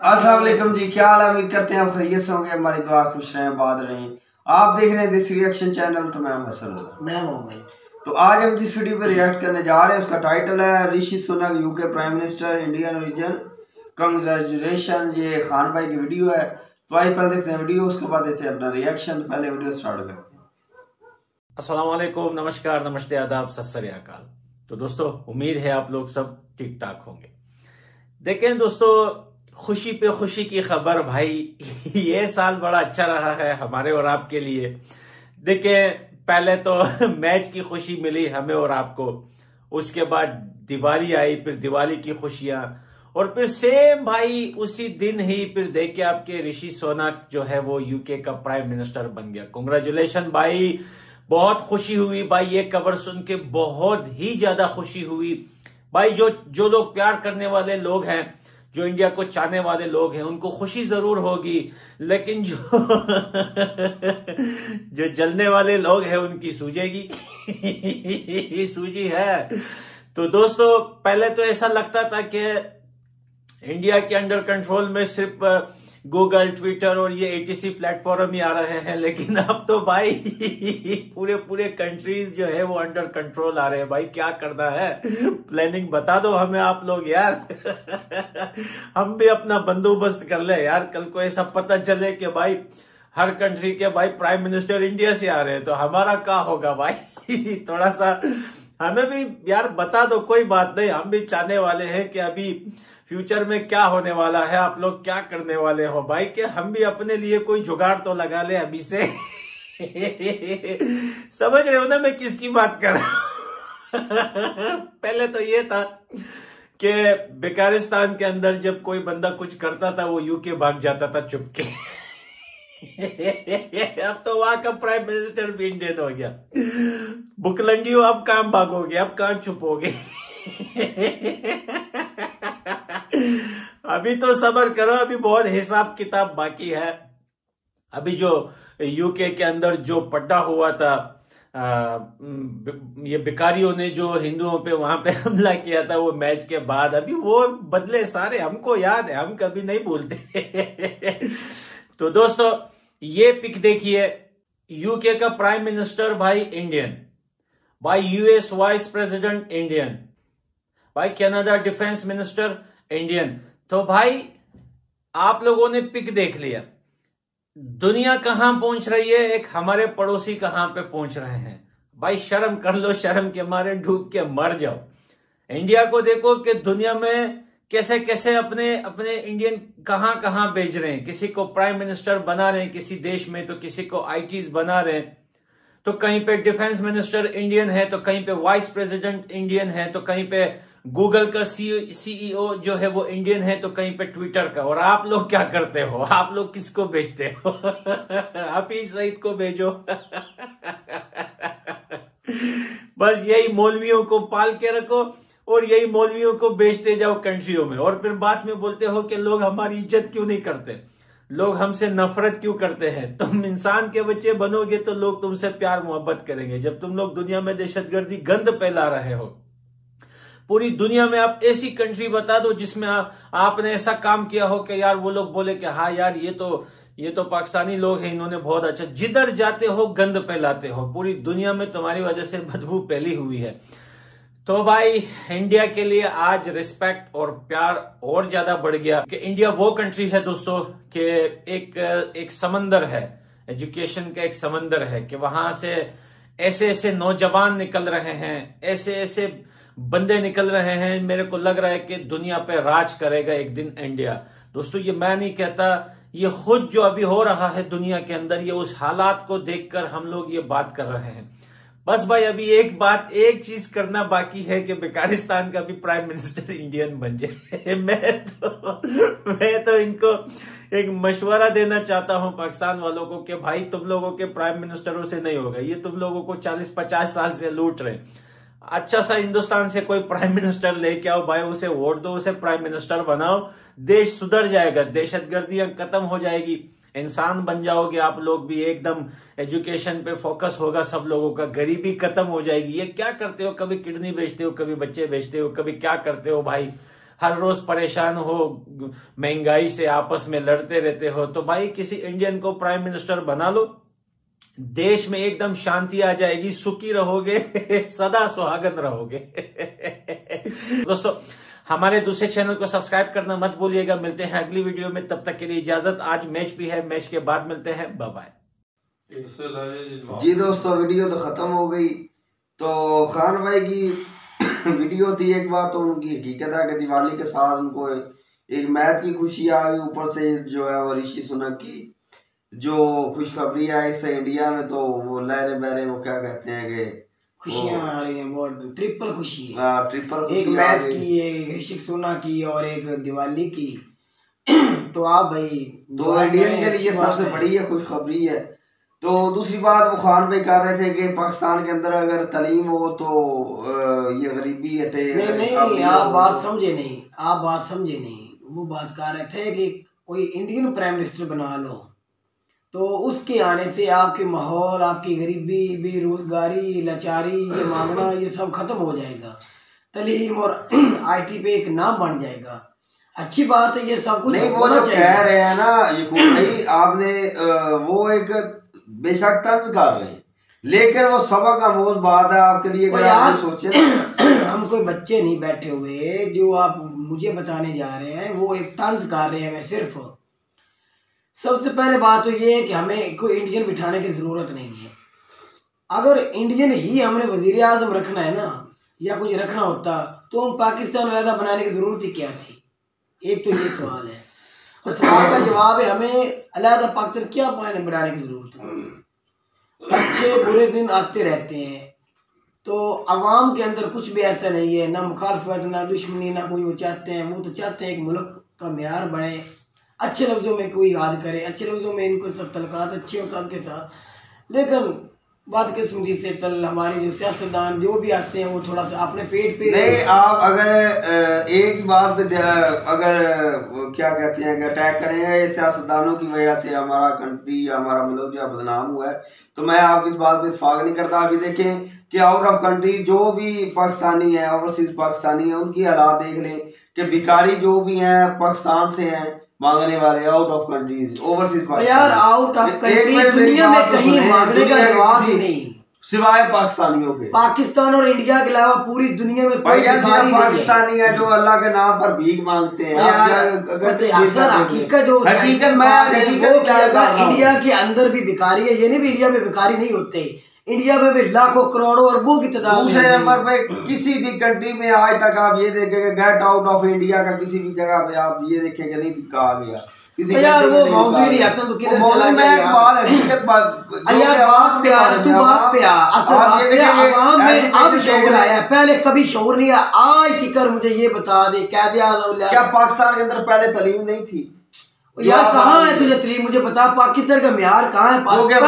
अस्सलाम वालेकुम जी, क्या हाल है? उम्मीद करते हैं आप खैरियत से होंगे। हमारी दुआ खुश रहें, आबाद रहें। आप देख रहे हैं दिस रिएक्शन चैनल। तो मैं हसन मैं हूं भाई। तो आज हम जिस वीडियो पे रिएक्ट करने जा रहे हैं उसका टाइटल है Rishi Sunak UK prime minister Indian origin congratulation. ये खान भाई की वीडियो है। तो आइए पहले देखते हैं वीडियो, उसके बाद देते हैं अपना रिएक्शन। तो पहले वीडियो स्टार्ट करते हैं। अस्सलाम वालेकुम, नमस्कार, नमस्ते, आदाब, सत श्री अकाल। तो दोस्तों, उम्मीद है आप लोग सब ठीक ठाक होंगे। देखें दोस्तों, खुशी पे खुशी की खबर भाई। ये साल बड़ा अच्छा रहा है हमारे और आपके लिए। देखें, पहले तो मैच की खुशी मिली हमें और आपको, उसके बाद दिवाली आई, फिर दिवाली की खुशियां, और फिर सेम भाई उसी दिन ही फिर देखे आपके ऋषि सुनक जो है वो यूके का प्राइम मिनिस्टर बन गया। कांग्रेचुलेशन भाई, बहुत खुशी हुई भाई। ये खबर सुन के बहुत ही ज्यादा खुशी हुई भाई। जो लोग प्यार करने वाले लोग हैं, जो इंडिया को चाहने वाले लोग हैं, उनको खुशी जरूर होगी, लेकिन जो जो जलने वाले लोग हैं उनकी सूझेगी। सूझी है। तो दोस्तों, पहले तो ऐसा लगता था कि इंडिया के अंडर कंट्रोल में सिर्फ गूगल, ट्विटर और ये एटीसी प्लेटफॉर्म ही आ रहे हैं, लेकिन अब तो भाई पूरे कंट्रीज जो है वो अंडर कंट्रोल आ रहे हैं। भाई क्या करना है, प्लानिंग बता दो हमें आप लोग यार। हम भी अपना बंदोबस्त कर ले यार। कल को ऐसा पता चले कि भाई हर कंट्री के भाई प्राइम मिनिस्टर इंडिया से आ रहे हैं, तो हमारा क्या होगा भाई। थोड़ा सा हमें भी यार बता दो। कोई बात नहीं, हम भी चाहने वाले हैं कि अभी फ्यूचर में क्या होने वाला है, आप लोग क्या करने वाले हो भाई, कि हम भी अपने लिए कोई जुगाड़ तो लगा ले अभी से। समझ रहे हो ना मैं किसकी बात कर रहा हूं। पहले तो ये था कि बेकारिस्तान के अंदर जब कोई बंदा कुछ करता था वो यूके भाग जाता था चुपके। अब तो वहां का प्राइम मिनिस्टर भी इंडियन हो गया। बुकलंडियो, अब काम भागोगे, अब कहां छुपोगे। अभी तो सब्र करो, अभी बहुत हिसाब किताब बाकी है। अभी जो यूके के अंदर जो पड्डा हुआ था, ये भिखारियों ने जो हिंदुओं पे वहां पे हमला किया था वो मैच के बाद, अभी वो बदले सारे हमको याद है, हम कभी नहीं भूलते। तो दोस्तों, ये पिक देखिए, यूके का प्राइम मिनिस्टर भाई इंडियन, भाई यूएस वाइस प्रेसिडेंट इंडियन, भाई कनाडा डिफेंस मिनिस्टर इंडियन। तो भाई आप लोगों ने पिक देख लिया, दुनिया कहां पहुंच रही है, एक हमारे पड़ोसी कहां पे पहुंच रहे हैं। भाई शर्म कर लो, शर्म के मारे डूब के मर जाओ। इंडिया को देखो कि दुनिया में कैसे कैसे अपने अपने इंडियन कहां कहां भेज रहे हैं। किसी को प्राइम मिनिस्टर बना रहे हैं किसी देश में, तो किसी को आईटीज बना रहे हैं, तो कहीं पे डिफेंस मिनिस्टर इंडियन है, तो कहीं पे वाइस प्रेसिडेंट इंडियन है, तो कहीं पे गूगल का सीईओ जो है वो इंडियन है, तो कहीं पे ट्विटर का। और आप लोग क्या करते हो, आप लोग किसको भेजते हो? हाफिज सईद को भेजो। बस यही मौलवियों को पाल के रखो और यही मौलवियों को बेचते जाओ कंट्रियों में, और फिर बाद में बोलते हो कि लोग हमारी इज्जत क्यों नहीं करते, लोग हमसे नफरत क्यों करते हैं। तुम इंसान के बच्चे बनोगे तो लोग तुमसे प्यार मोहब्बत करेंगे। जब तुम लोग दुनिया में दहशतगर्दी गंद फैला रहे हो, पूरी दुनिया में आप ऐसी कंट्री बता दो जिसमें आपने ऐसा काम किया हो कि यार वो लोग बोले कि हाँ यार ये तो पाकिस्तानी लोग हैं, इन्होंने बहुत अच्छा। जिधर जाते हो गंद फैलाते हो, पूरी दुनिया में तुम्हारी वजह से बदबू फैली हुई है। तो भाई इंडिया के लिए आज रिस्पेक्ट और प्यार और ज्यादा बढ़ गया कि इंडिया वो कंट्री है दोस्तों कि एक समंदर है, एजुकेशन का एक समंदर है, कि वहां से ऐसे ऐसे नौजवान निकल रहे हैं, ऐसे ऐसे बंदे निकल रहे हैं। मेरे को लग रहा है कि दुनिया पे राज करेगा एक दिन इंडिया। दोस्तों, ये मैं नहीं कहता, ये खुद जो अभी हो रहा है दुनिया के अंदर, ये उस हालात को देखकर हम लोग ये बात कर रहे हैं। बस भाई अभी एक चीज करना बाकी है कि बेकारिस्तान का भी प्राइम मिनिस्टर इंडियन बन जाए। मैं तो इनको एक मशवरा देना चाहता हूं पाकिस्तान वालों को कि भाई तुम लोगों के प्राइम मिनिस्टरों से नहीं होगा, ये तुम लोगों को 40-50 साल से लूट रहे। अच्छा सा हिंदुस्तान से कोई प्राइम मिनिस्टर लेके आओ भाई, उसे वोट दो, उसे प्राइम मिनिस्टर बनाओ, देश सुधर जाएगा, दहशतगर्दियां खत्म हो जाएगी, इंसान बन जाओगे आप लोग भी, एकदम एजुकेशन पे फोकस होगा सब लोगों का, गरीबी खत्म हो जाएगी। ये क्या करते हो, कभी किडनी बेचते हो, कभी बच्चे बेचते हो, कभी क्या करते हो भाई। हर रोज परेशान हो, महंगाई से आपस में लड़ते रहते हो, तो भाई किसी इंडियन को प्राइम मिनिस्टर बना लो, देश में एकदम शांति आ जाएगी, सुखी रहोगे, सदा सुहागन रहोगे। दोस्तों, हमारे दूसरे चैनल को सब्सक्राइब करना मत भूलिएगा। मिलते हैं अगली वीडियो में, तब तक के लिए इजाजत। आज मैच भी है, मैच के बाद मिलते हैं, बाय बाय। जी दोस्तों, वीडियो तो खत्म हो गई। तो खान भाई की वीडियो थी एक बार, तो उनकी हकीकत है कि दिवाली के साथ उनको एक मैच की खुशी आ गई, ऊपर से जो है वो ऋषि सुनक की जो खुशखबरी आई इससे इंडिया में, तो वो लहरे बहरे वो क्या कहते हैं कि खुशियां आ रही हैं, बहुत ट्रिपल खुशी है। ट्रिपल एक मैच की, एक ऋषि सुनक की और एक दिवाली की। तो आप भाई तो इंडियन के लिए सबसे बड़ी है खुशखबरी है। तो दूसरी बात वो खान भाई कह रहे थे कि पाकिस्तान के अंदर अगर तालीम हो तो ये गरीबी हटे। नहीं, आप बात समझे नहीं, आप बात समझे नहीं। वो बात कर रहे थे कि कोई इंडियन प्राइम मिनिस्टर बना लो, तो उसके आने से आपके माहौल, आपकी गरीबी, बेरोजगारी, लाचारी, ये मांगना, ये सब खत्म हो जाएगा। तालीम और आईटी पे एक नाम बन जाएगा। अच्छी बात है, ये सब कुछ नहीं। वो जो कह रहे हैं ना ये भाई, आपने वो एक बेशक तर्ज कर रहे हैं, लेकिन वो सबक आमोज बात है आपके लिए। अगर आप सोचे ना, हम कोई बच्चे नहीं बैठे हुए, जो आप मुझे बताने जा रहे हैं वो एक तर्ज कर रहे हैं। मैं सिर्फ सबसे पहले बात तो ये है कि हमें कोई इंडियन बिठाने की जरूरत नहीं है। अगर इंडियन ही हमने वजीर आजम रखना है ना, या कुछ रखना होता, तो हम पाकिस्तान अलहदा बनाने की जरूरत ही क्या थी? एक तो ये सवाल है। और सवाल का जवाब है, हमें अलहदा पाकिस्तान क्या बनाने की जरूरत है? अच्छे बुरे दिन आते रहते हैं, तो अवाम के अंदर कुछ भी ऐसा नहीं है, ना मुखालफत, ना दुश्मनी, ना कोई। वो चाहते हैं, वो तो चाहते हैं एक मुल्क का मेयार बने, अच्छे लफ्जों में कोई याद करे, अच्छे लफ्जों में इनको सब तलकात अच्छे हो सबके साथ। लेकिन बात किस्मती से हमारे जो सियासतदान जो भी आते हैं वो थोड़ा सा अपने पेट पे नहीं। आप अगर एक ही बात पे अगर क्या कहते हैं कि अटैक करेंगे सियासतदानों की वजह से हमारा कंट्री, हमारा मुल्क जो बदनाम हुआ है, तो मैं आपकी इस बात पे इत्तेफाक नहीं करता। अभी देखें कि आउट ऑफ कंट्री जो भी पाकिस्तानी है, ओवरसीज पाकिस्तानी है, उनकी हालात देख लें कि भिखारी जो भी हैं पाकिस्तान से हैं, मांगने वाले आउट ऑफ कंट्रीज, ओवरसीज यार आउट ऑफ कंट्री दुनिया में कहीं मांगने का रिवाज ही नहीं, सिवाय पाकिस्तानियों के। पाकिस्तान और इंडिया के अलावा पूरी दुनिया में कोई पाकिस्तानी है जो अल्लाह के नाम पर भीख मांगते हैं। हकीकत इंडिया के अंदर भी भिखारी है, ये नहीं भी इंडिया में भिखारी नहीं होते, इंडिया में भी लाखों करोड़ों अरबों की तादाद। दूसरे नंबर पे किसी भी कंट्री में आज तक आप ये देखेंगे गेट आउट ऑफ इंडिया का किसी भी जगह पे आप ये देखेंगे नहीं कहा गया किसी। यार वो मौजूद नहीं आता तो किधर चला गया यार? हकीकत बात यार, बात पे आ तू बात पे आ। आप ये देखेंगे आवाम में अब शऊर आया, पहले कभी शऊर नहीं आया। आज की कर मुझे ये बता दे, क्या पाकिस्तान के अंदर पहले तालीम नहीं थी? यार कहाँ है तुझे तलीम? मुझे बता पाकिस्तान का म्यार कहाँ है?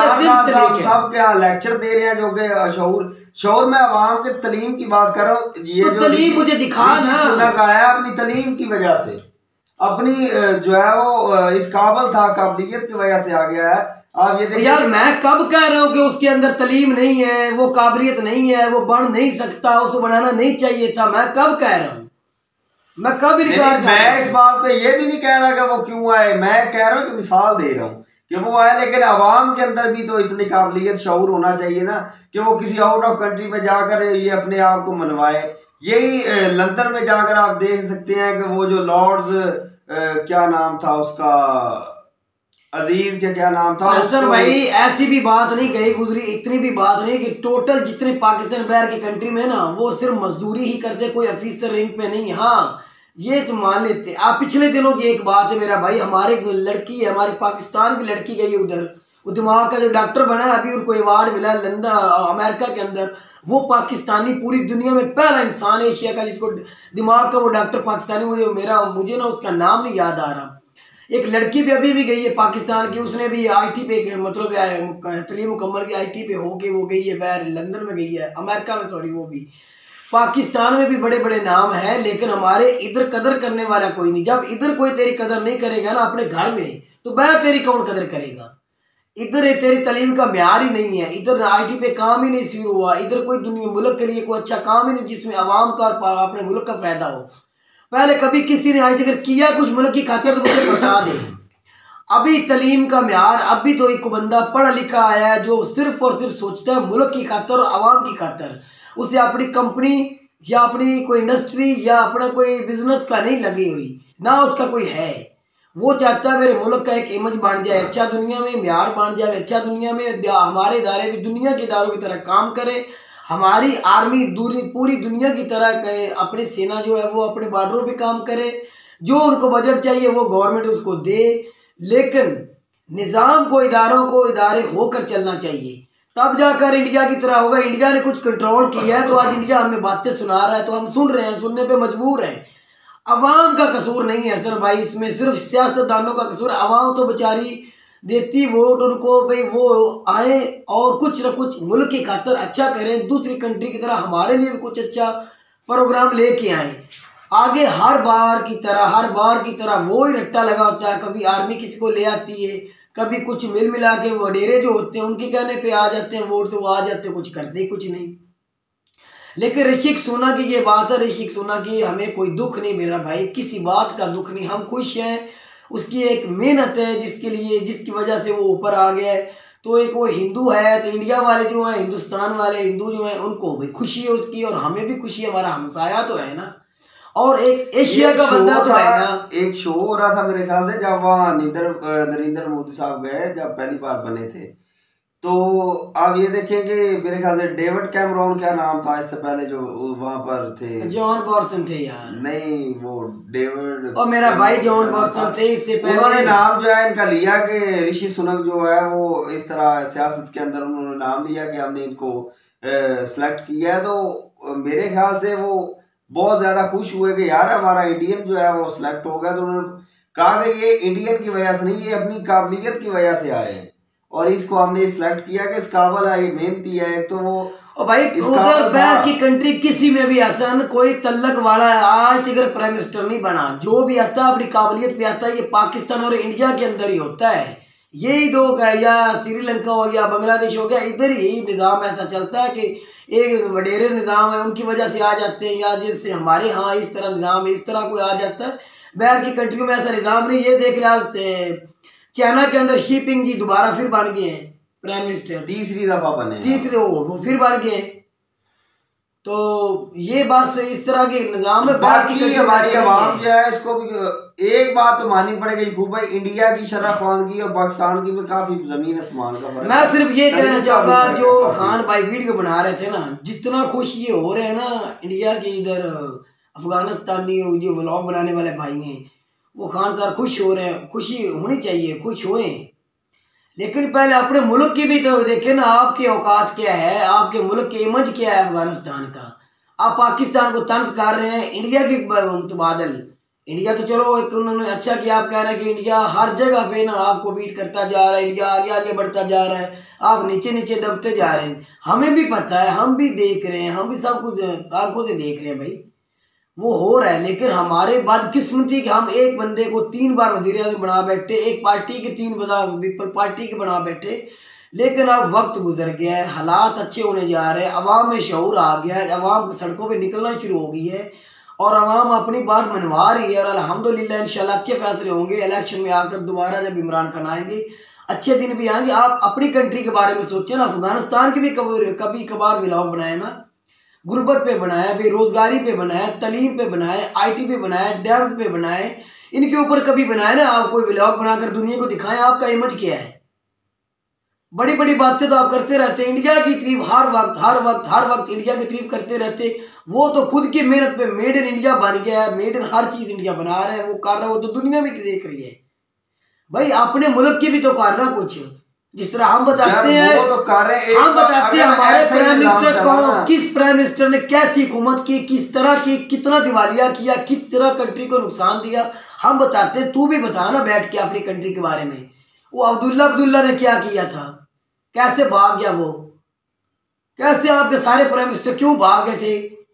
सब क्या लेक्चर दे रहे हैं जो कि शऊर में अवाम के तलीम की बात कर रहा हूँ। ये जो तलीम मुझे दिखा ना आया अपनी तलीम की वजह से, अपनी जो है वो इस काबिल था, काबिलियत की वजह से आ गया है। आप ये देखिए यार, मैं कब कह रहा हूँ कि उसके अंदर तलीम नहीं है, वो काबिलियत नहीं है, वो बन नहीं सकता, उसको बनाना नहीं चाहिए था। मैं कब कह रहा हूँ? मैं कब इनकार? मैं इस बात पे ये भी नहीं कह रहा कि वो क्यों आए, मैं कह रहा हूँ कि मिसाल दे रहा हूँ कि वो आए, लेकिन अवाम के अंदर भी तो इतनी काबिलियत शऊर होना चाहिए ना कि वो किसी आउट ऑफ कंट्री में जाकर ये अपने आप को मनवाए। यही लंदन में जाकर आप देख सकते हैं कि वो जो लॉर्ड्स क्या नाम था उसका, अजीज के क्या नाम था भाई, ऐसी भी बात नहीं गई गुजरी, इतनी भी बात नहीं कि टोटल जितने पाकिस्तान बाहर की कंट्री में ना वो सिर्फ मजदूरी ही करते, कोई ऑफिसर रैंक पे नहीं। हाँ ये तो मान लेते। आप पिछले दिनों की एक बात है मेरा भाई, हमारे लड़की है, हमारे पाकिस्तान की लड़की गई उधर, वो दिमाग का जो डॉक्टर बना है, अभी उनको अवार्ड मिला लंदन अमेरिका के अंदर। वो पाकिस्तानी पूरी दुनिया में पहला इंसान एशिया का जिसको दिमाग का वो डॉक्टर पाकिस्तानी, मुझे ना उसका नाम नहीं याद आ रहा। एक लड़की भी अभी भी गई है पाकिस्तान की, उसने भी आईटी पे मतलब तलीम मुकम्मल की आईटी पे होके वो गई है बाहर, लंदन में गई है, अमेरिका में, सॉरी। वो भी पाकिस्तान में भी बड़े बड़े नाम हैं, लेकिन हमारे इधर कदर करने वाला कोई नहीं। जब इधर कोई तेरी कदर नहीं करेगा ना अपने घर में, तो वह तेरी कौन कदर करेगा? इधर तेरी तालीम का म्यार ही नहीं है, इधर आईटी पे काम ही नहीं शुरू हुआ, इधर कोई दुनिया मुल्क के लिए कोई अच्छा काम ही नहीं जिसमें आवाम का और अपने मुल्क का फायदा हो। पहले कभी किसी ने आज तक किया कुछ मुल्क की खातिर तो मुझे बता दे। अभी तलीम का म्यार, अभी तो एक बंदा पढ़ा लिखा आया है जो सिर्फ और सिर्फ सोचता है मुल्क की खातिर और आवाम की खातिर, उसे अपनी कंपनी या अपनी कोई इंडस्ट्री या अपना कोई बिजनेस का नहीं लगी हुई, ना उसका कोई है। वो चाहता है मेरे मुल्क का एक इमेज बन जाए अच्छा दुनिया में, म्यार बन जाए अच्छा दुनिया में, हमारे इदारे भी दुनिया के इदारों की तरह काम करें, हमारी आर्मी पूरी दुनिया की तरह अपनी सेना जो है वो अपने बॉर्डरों पे काम करे, जो उनको बजट चाहिए वो गवर्नमेंट उसको दे, लेकिन निज़ाम को इदारे होकर चलना चाहिए, तब जाकर इंडिया की तरह होगा। इंडिया ने कुछ कंट्रोल किया है तो आज इंडिया हमें बातें सुना रहा है तो हम सुन रहे हैं, सुनने पे मजबूर हैं। अवाम का कसूर नहीं है सर भाई, इसमें सिर्फ सियासतदानों का कसूर। अवाम तो बेचारी देती वोट उनको, भाई वो आए और कुछ न कुछ मुल्क की खातिर अच्छा करें, दूसरी कंट्री की तरह हमारे लिए भी कुछ अच्छा प्रोग्राम लेके आए। आगे हर बार की तरह वो ही रट्टा लगा होता है, कभी आर्मी किसी को ले आती है, कभी कुछ मिल मिला के वडेरे जो होते हैं उनके कहने पे आ जाते हैं वोट, तो वो आ जाते हैं, कुछ करते ही कुछ नहीं। लेकिन ऋषिक सोना की ये बात है, ऋषिक सोना की हमें कोई दुख नहीं मेरा भाई, किसी बात का दुख नहीं, हम खुश हैं। उसकी एक मेहनत है जिसकी वजह से वो ऊपर आ गया है। तो एक वो हिंदू है तो इंडिया वाले जो हैं, हिंदुस्तान वाले हिंदू जो हैं, उनको भी खुशी है उसकी और हमें भी खुशी है, हमारा हमसाया तो है ना, और एक एशिया का बंदा तो है ना। एक शो हो रहा था मेरे ख्याल से जब वहाँ नरेंद्र मोदी साहब गए, जब पहली बार बने थे, तो आप ये देखें कि मेरे ख्याल से डेविड कैमरॉन क्या नाम था इससे पहले जो वहां पर थे, जॉन बॉर्सन थे यार, नहीं वो डेविड और मेरा भाई जॉन बॉर्सन थे। इससे पहले उन्होंने नाम जो है इनका लिया कि ऋषि सुनक जो है वो इस तरह सियासत के अंदर उन्होंने नाम लिया कि हमने इनको सिलेक्ट किया है। तो मेरे ख्याल से वो बहुत ज्यादा खुश हुए कि यार हमारा इंडियन जो है वो सिलेक्ट हो गया। तो उन्होंने कहा कि ये इंडियन की वजह से नहीं, ये अपनी काबिलियत की वजह से आए हैं और इसको हमने सिलेक्ट किया कि इस काबिल है, ये मेहनती है। तो वो और भाई उधर बैर की कंट्री किसी में भी आसान कोई तल्लक वाला है आज तक प्राइम मिनिस्टर नहीं बना, जो भी आता है अपनी काबिलियत पे आता है। ये पाकिस्तान और इंडिया के अंदर ही होता है, यही दो का, या श्रीलंका हो गया, बांग्लादेश हो गया, इधर यही निज़ाम ऐसा चलता है कि एक वडेरे निज़ाम है उनकी वजह से आ जाते हैं, या जैसे हमारे यहाँ इस तरह निज़ाम है, इस तरह कोई आ जाता है। बैर की कंट्रियों में ऐसा निज़ाम नहीं। ये देख लिया चाइना के अंदर शीपिंग जी दोबारा फिर बन गए हैं प्राइम मिनिस्टर, तीसरी दफा बने, तीसरे वो फिर बन गए। तो ये बात से इस तरह के निजाम में बाकी हमारी आवाम जो है इसको भी एक बात तो माननी पड़ेगी खूब भाई, इंडिया की शरह खानगी और पाकिस्तान की में काफी जमीन आसमान का फर्क। मैं सिर्फ ये कहना चाहूंगा जो खान भाई वीडियो बना रहे थे ना, जितना खुश ये हो रहे हैं ना इंडिया के इधर अफगानिस्तानी जो व्लॉग बनाने वाले भाई हैं, वो खान साहब खुश हो रहे हैं, खुशी होनी चाहिए, खुश हुए। लेकिन पहले अपने मुल्क की भी तो देखे ना, आपके औकात क्या है, आपके मुल्क के इमेज क्या है अफगानिस्तान का। आप पाकिस्तान को तंज कर रहे हैं, इंडिया की मुतबादल। इंडिया तो चलो एक उन्होंने अच्छा किया, आप कह रहे हैं कि इंडिया हर जगह पे ना आपको बीट करता जा रहा है, इंडिया आगे आगे बढ़ता जा रहा है, आप नीचे नीचे दबते जा रहे हैं। हमें भी पता है, हम भी देख रहे हैं, हम भी सब कुछ आंखों से देख रहे हैं भाई, वो हो रहा है। लेकिन हमारे बदकिस्मती कि हम एक बंदे को 3 बार वज़ीर आज़म बना बैठे, एक पार्टी के 3 पीपल पार्टी के बना बैठे। लेकिन अब वक्त गुजर गया है, हालात अच्छे होने जा रहे हैं, अवाम में शऊर आ गया है, अवाम सड़कों पे निकलना शुरू हो गई है और अवाम अपनी बात मनवा रही है। और अल्हम्दुलिल्लाह इंशाल्लाह अच्छे फैसले होंगे। इलेक्शन में आकर दोबारा जब इमरान खान आएंगे अच्छे दिन भी आएंगे। आप अपनी कंट्री के बारे में सोचें ना, अफगानिस्तान की भी कभी कभार व्लॉग बनाए ना, गुर्बत पे बनाए, बेरोजगारी पे बनाए, तलीम पे बनाए, IT पे बनाए, डैम्स पे बनाए, इनके ऊपर कभी बनाए ना। आप कोई व्लॉग बनाकर दुनिया को दिखाएं आपका इमेज क्या है। बड़ी बड़ी बातें तो आप करते रहते, इंडिया की तारीफ हर वक्त इंडिया की तारीफ करते रहते। वो तो खुद की मेहनत पे मेड इन इंडिया बन गया है, मेड इन हर चीज इंडिया बना रहे हैं, वो कर रहा है, वो तो दुनिया भी देख रही है। भाई अपने मुल्क की भी तो करना कुछ, जिस तरह हम बताते हैं, हम बताते हैं हमारे प्राइम मिनिस्टर को, किस प्राइम मिनिस्टर ने कैसी हुकूमत की, किस तरह की, कितना दिवालिया किया, किस तरह कंट्री को नुकसान दिया, हम बताते हैं। तू भी बता ना बैठ के अपनी कंट्री के बारे में, वो अब्दुल्ला ने क्या किया था, कैसे भाग गया वो, कैसे आपके सारे प्राइम मिनिस्टर क्यों भाग गए थे।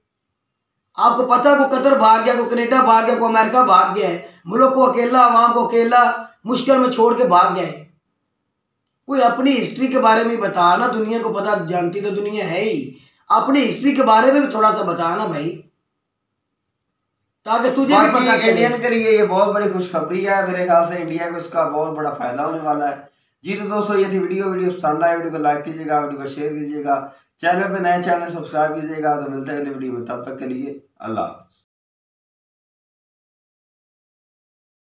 आपको पता को कतर भाग गया, को कनेडा भाग गया, को अमेरिका भाग गया है, मुल्क को अकेला, आवाम को अकेला मुश्किल में छोड़ के भाग गए। कोई अपनी हिस्ट्री के बारे में बता ना, दुनिया को पता, जानती तो दुनिया है ही, अपनी हिस्ट्री के बारे में भी थोड़ा सा बता ना भाई। ताकि तुझे भी पता चले। इंडियन के लिए ये बहुत बड़ी खुशखबरी है, मेरे ख्याल से इंडिया को इसका बहुत बड़ा फायदा होने वाला है। जी तो दोस्तों ये थी वीडियो पसंद आए वीडियो को लाइक कीजिएगा, वीडियो को शेयर कीजिएगा, चैनल पे नए चैनल सब्सक्राइब कीजिएगा। तो मिलते हैं अगली वीडियो में, तब तक के लिए अल्लाह।